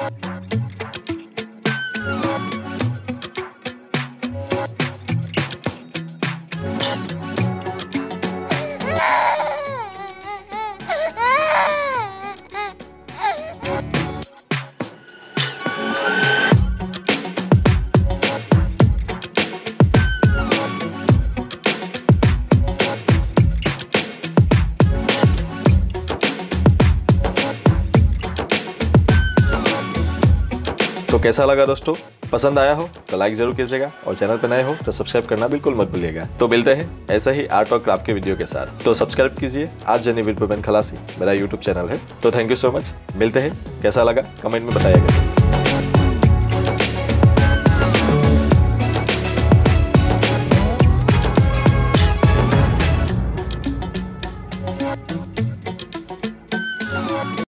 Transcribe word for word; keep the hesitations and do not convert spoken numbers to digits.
तो कैसा लगा दोस्तों? पसंद आया हो तो लाइक जरूर कीजिएगा और चैनल पर नए हो तो सब्सक्राइब करना बिल्कुल मत भूलिएगा। तो मिलते हैं ऐसा ही आर्ट और क्राफ्ट के वीडियो के साथ। तो सब्सक्राइब कीजिए आज जर्नी विद भूपेन खलासी, मेरा यूट्यूब चैनल है। तो थैंक यू सो मच। मिलते हैं, कैसा लगा कमेंट में बताइएगा।